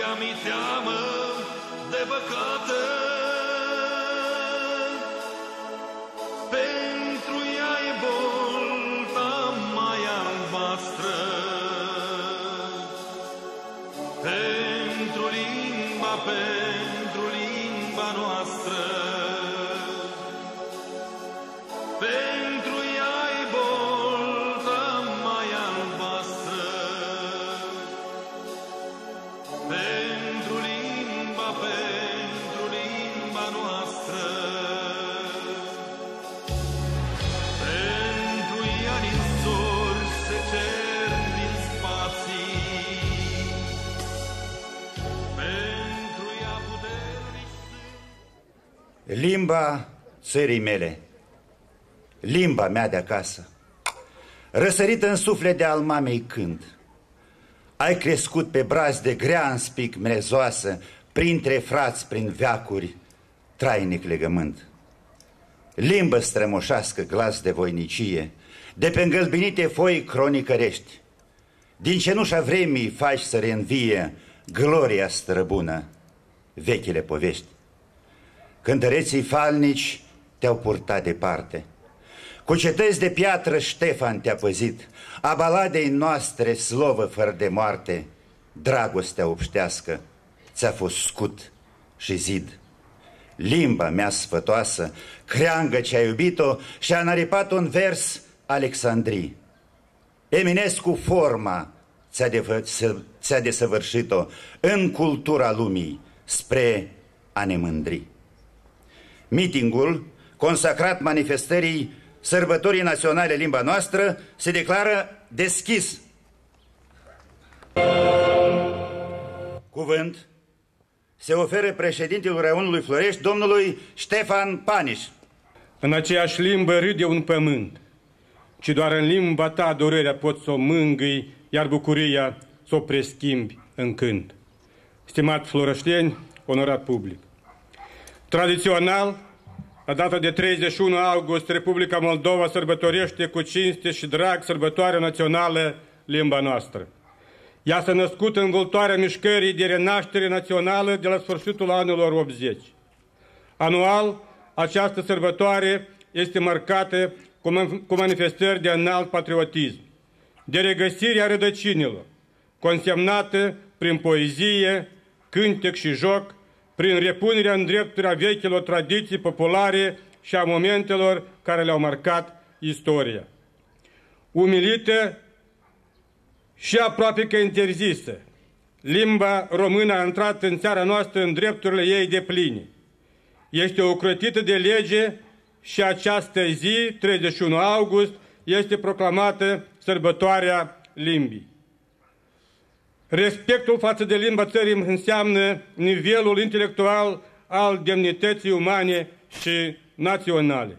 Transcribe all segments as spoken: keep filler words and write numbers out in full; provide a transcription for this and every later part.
ea mi teamă de păcate. Pentru ea e bolta mai albastră, pentru limba, pentru limba noastră. Pentru ea e bolta mai albastră, pentru limba, pentru limba noastră. Pentru ea din zori se cer din spații, pentru ea puternici sunt. Limba țării mele, limba mea de acasă, răsărită în suflet de al mamei când. Ai crescut pe brazi de grea în spic mrezoasă, printre frați, prin veacuri, trainic legământ. Limbă strămoșească, glas de voinicie, de pe îngălbenite foi cronicărești. Din cenușa vremii faci să reînvie gloria străbună, vechile povești. Cântăreții falnici te-au purtat departe, cu cetăți de piatră Ștefan te-a păzit, a baladei noastre slovă fără de moarte, dragostea obștească ți-a fost scut și zid. Limba mea sfătoasă, creangă ce-a iubit-o și-a înaripat un vers Alexandrii. Eminescu forma ți-a ți-a desăvârșit-o în cultura lumii spre a ne mândri. Mitingul consacrat manifestării Sărbătorii Naționale Limba Noastră se declară deschis. Cuvânt se oferă președintelui Raionului Florești, domnului Ștefan Paniș. În aceeași limbă râde un pământ, ci doar în limba ta durerea poți să o mângâi, iar bucuria să o preschimbi în cânt. Stimat florășteni, onorat public, tradițional, la data de treizeci și unu august, Republica Moldova sărbătorește cu cinste și drag sărbătoarea națională limba noastră. Ea s-a născut în vâltoarea mișcării de renaștere națională de la sfârșitul anilor optzeci. Anual, această sărbătoare este marcată cu manifestări de înalt patriotism, de regăsirea rădăcinilor, consemnată prin poezie, cântec și joc, prin repunerea în drepturi a vechilor tradiții populare și a momentelor care le-au marcat istoria. Umilită și aproape că interzisă, limba română a intrat în țara noastră în drepturile ei depline. Este ocrotită de lege și această zi, treizeci și unu august, este proclamată sărbătoarea limbii. Respectul față de limba țării înseamnă nivelul intelectual al demnității umane și naționale.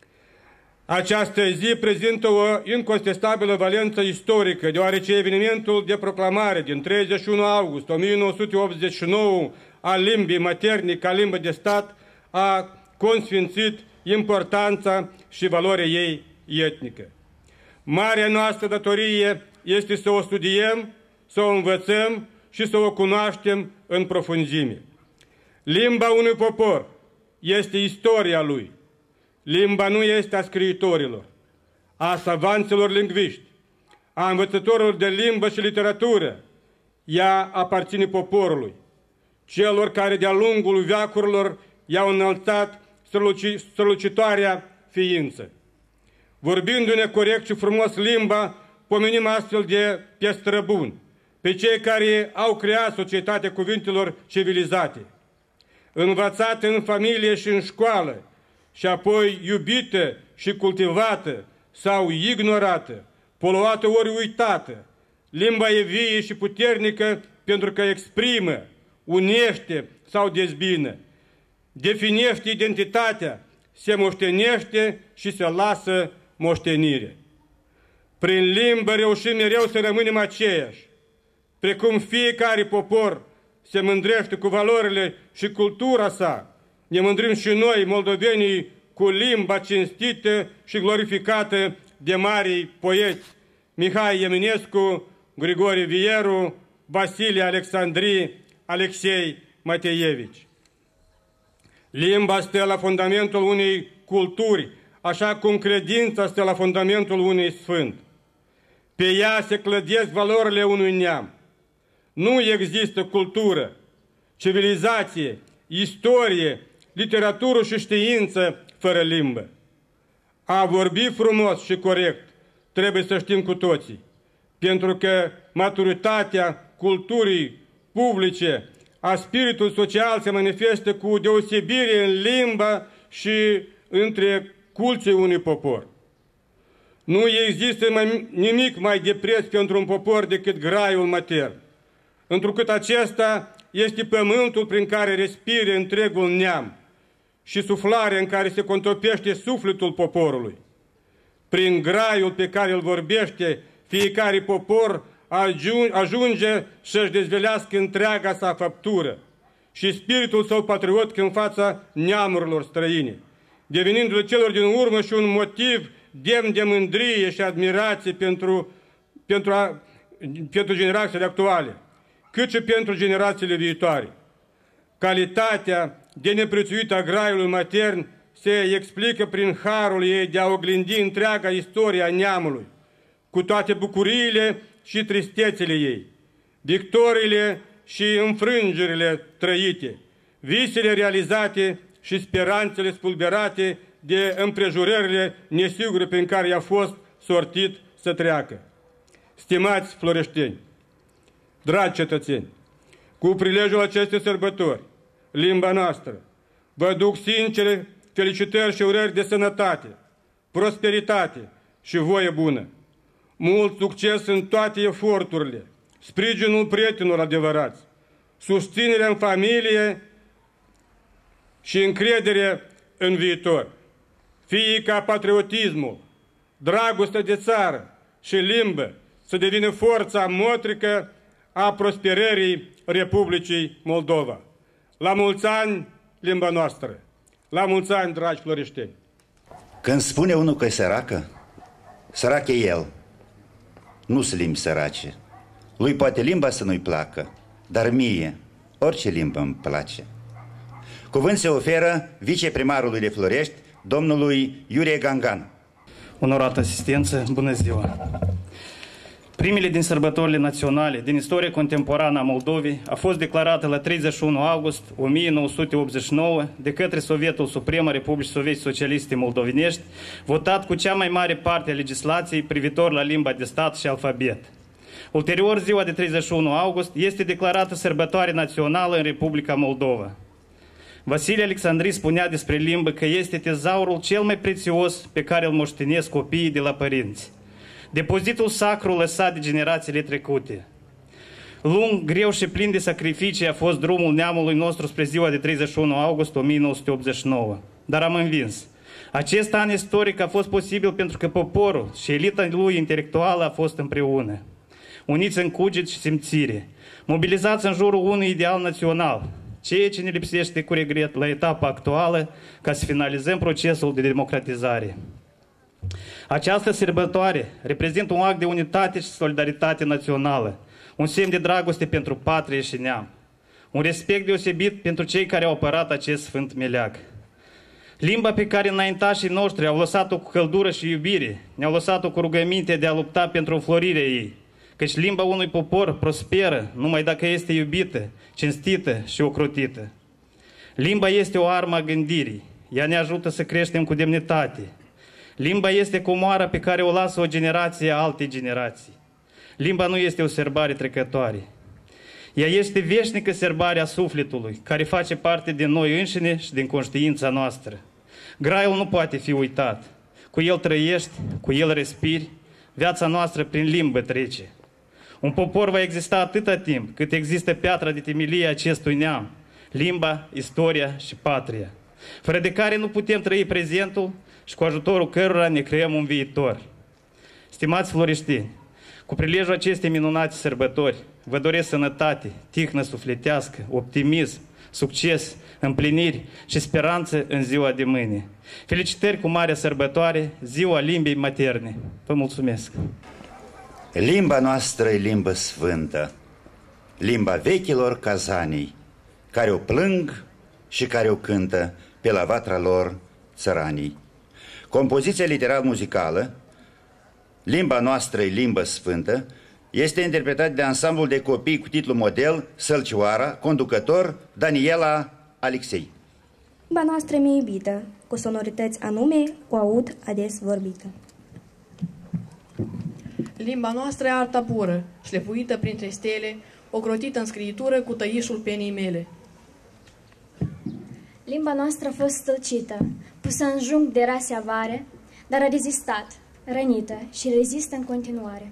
Această zi prezintă o incontestabilă valență istorică, deoarece evenimentul de proclamare din treizeci și unu august o mie nouă sute optzeci și nouă a limbii materne ca limbă de stat a consfințit importanța și valoarea ei etnică. Marea noastră datorie este să o studiem, să o învățăm și să o cunoaștem în profunzime. Limba unui popor este istoria lui. Limba nu este a scriitorilor, a savanților lingviști, a învățătorilor de limbă și literatură. Ea aparține poporului, celor care de-a lungul veacurilor i-au înălțat strălucitoarea ființă. Vorbindu-ne corect și frumos limba, pomenim astfel de pe străbuni, pe cei care au creat societatea cuvintelor civilizate, învățată în familie și în școală, și apoi iubită și cultivată sau ignorată, poluată ori uitată. Limba e vie și puternică pentru că exprimă, unește sau dezbină, definește identitatea, se moștenește și se lasă moștenire. Prin limbă reușim mereu să rămânem aceiași, precum fiecare popor se mândrește cu valorile și cultura sa, ne mândrim și noi, moldovenii, cu limba cinstită și glorificată de marii poeți Mihai Eminescu, Grigore Vieru, Vasile Alexandrii, Alexei Mateevici. Limba stă la fundamentul unei culturi, așa cum credința stă la fundamentul unui sfânt. Pe ea se clădesc valorile unui neam. Nu există cultură, civilizație, istorie, literatură și știință fără limbă. A vorbi frumos și corect trebuie să știm cu toții, pentru că maturitatea culturii publice, a spiritului social se manifestă cu deosebire în limba și între culții unui popor. Nu există mai, nimic mai de preț pentru un popor decât graiul matern, întrucât acesta este pământul prin care respire întregul neam și suflarea în care se contopește sufletul poporului. Prin graiul pe care îl vorbește, fiecare popor ajunge să-și dezvelească întreaga sa făptură și spiritul său patriot în fața neamurilor străine, devenindu-le celor din urmă și un motiv demn de mândrie și admirație pentru, pentru, a, pentru generațiile actuale, cât și pentru generațiile viitoare. Calitatea de neprețuită a graiului matern se explică prin harul ei de a oglindi întreaga istorie a neamului, cu toate bucuriile și tristețele ei, victoriile și înfrângerile trăite, visele realizate și speranțele spulberate de împrejurările nesigure prin care i-a fost sortit să treacă. Stimați floreșteni, dragi cetățeni, cu prilejul acestei sărbători, limba noastră, vă duc sincere felicitări și urări de sănătate, prosperitate și voie bună. Mult succes în toate eforturile, sprijinul prietenilor adevărați, susținerea în familie și încredere în viitor. Fie ca patriotismul, dragostea de țară și limbă să devină forța motrică a prosperării Republicii Moldova. La mulți ani, limba noastră! La mulți ani, dragi floreșteni! Când spune unul că e săracă, sărac e el. Nu-s limbi sărace. Lui poate limba să nu-i placă, dar mie orice limbă îmi place. Cuvânt se oferă viceprimarului de Florești, domnului Iurie Gangan. Onorată asistență, bună ziua! Primele din sărbătorile naționale din istoria contemporană a Moldovei a fost declarată la treizeci și unu august o mie nouă sute optzeci și nouă de către Sovietul Suprem al Republicii Sovietice Socialiste Moldovenești, votat cu cea mai mare parte a legislației privitor la limba de stat și alfabet. Ulterior, ziua de treizeci și unu august este declarată sărbătoare națională în Republica Moldova. Vasile Alexandri spunea despre limbă că este tezaurul cel mai prețios pe care îl moștenesc copiii de la părinți. Depozitul sacru lăsat de generațiile trecute. Lung, greu și plin de sacrificii a fost drumul neamului nostru spre ziua de treizeci și unu august o mie nouă sute optzeci și nouă. Dar am învins. Acest an istoric a fost posibil pentru că poporul și elita lui intelectuală a fost împreună, uniți în cuget și simțire, mobilizați în jurul unui ideal național, ceea ce ne lipsește cu regret la etapa actuală ca să finalizăm procesul de democratizare. Această sărbătoare reprezintă un act de unitate și solidaritate națională, un semn de dragoste pentru patrie și neam, un respect deosebit pentru cei care au apărat acest sfânt meleag. Limba pe care înaintașii noștri au lăsat-o cu căldură și iubire, ne-au lăsat-o cu rugăminte de a lupta pentru înflorirea ei, căci limba unui popor prosperă numai dacă este iubită, cinstită și ocrotită. Limba este o armă a gândirii, ea ne ajută să creștem cu demnitate. Limba este comoara pe care o lasă o generație altei generații. Limba nu este o sărbare trecătoare. Ea este veșnică sărbare a sufletului, care face parte din noi înșine și din conștiința noastră. Graiul nu poate fi uitat. Cu el trăiești, cu el respiri, viața noastră prin limbă trece. Un popor va exista atâta timp cât există piatra de temelie a acestui neam, limba, istoria și patria, fără de care nu putem trăi prezentul și cu ajutorul cărora ne creăm un viitor. Stimați floreșteni, cu prilejul acestei minunate sărbători, vă doresc sănătate, tihnă sufletească, optimism, succes, împliniri și speranță în ziua de mâine. Felicitări cu marea sărbătoare, ziua limbii materne. Vă mulțumesc! Limba noastră e limbă sfântă. limba vechilor cazanii, care o plâng și care o cântă pe la vatra lor țăranii. Compoziția literar-muzicală, Limba noastră e limbă sfântă, este interpretat de ansamblul de copii cu titlu model Sălcioara, conducător Daniela Alexei. Limba noastră mi-e iubită, cu sonorități anume, cu aud ades vorbită. Limba noastră e arta pură, șlefuită printre stele, ocrotită în scriitură cu tăișul penii mele. Limba noastră a fost stălcită, pusă în jung de rase avare, dar a rezistat, rănită și rezistă în continuare.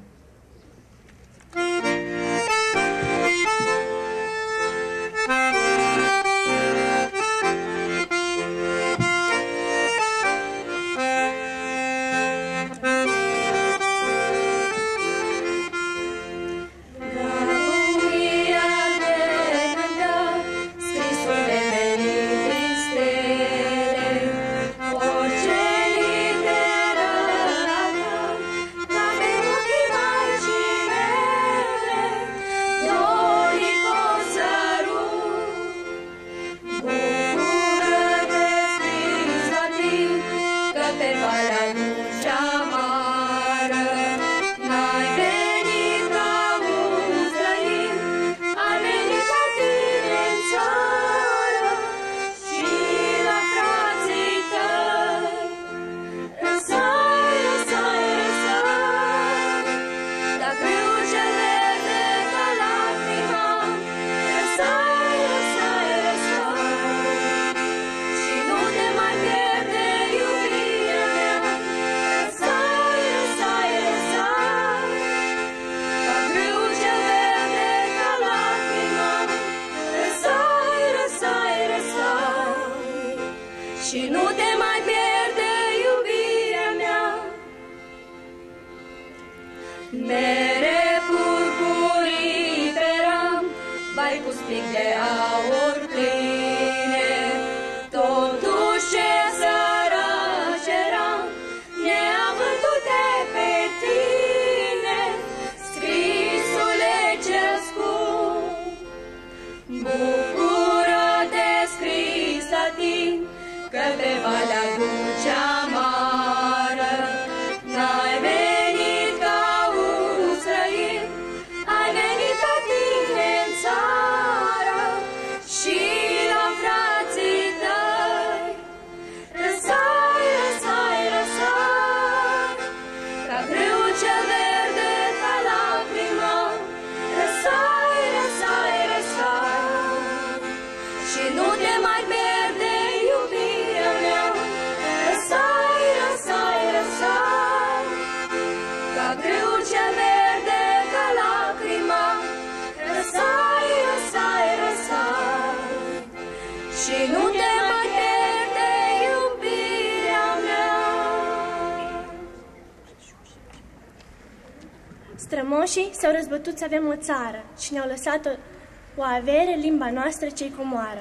Strămoșii s-au răzbătut să avem o țară și ne-au lăsat o, o avere, limba noastră cei comoară.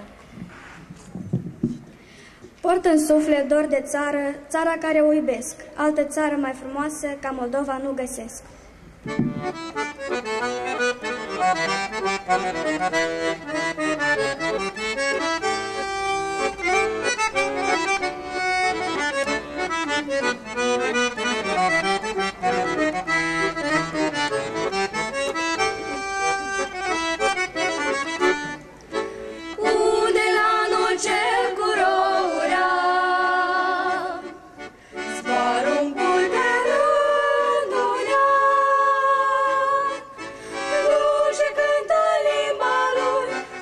Port în suflet dor de țară, țara care o iubesc. Altă țară mai frumoasă ca Moldova nu găsesc. Limba lui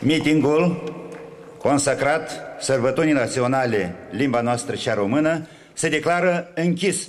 Meetingul consacrat sărbătorii naționale limba noastră cea română se declară închis.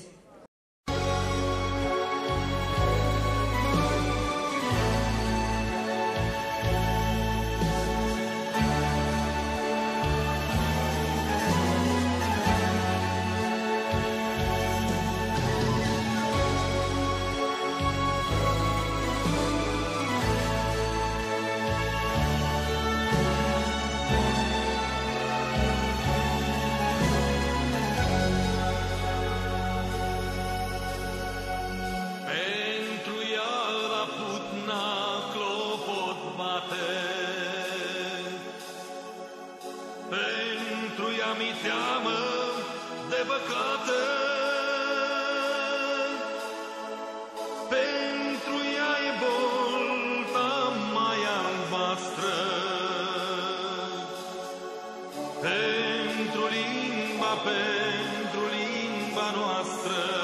Pentru ea mi teamă de păcate, pentru ea e bolta mai albastră, pentru limba, pentru limba noastră.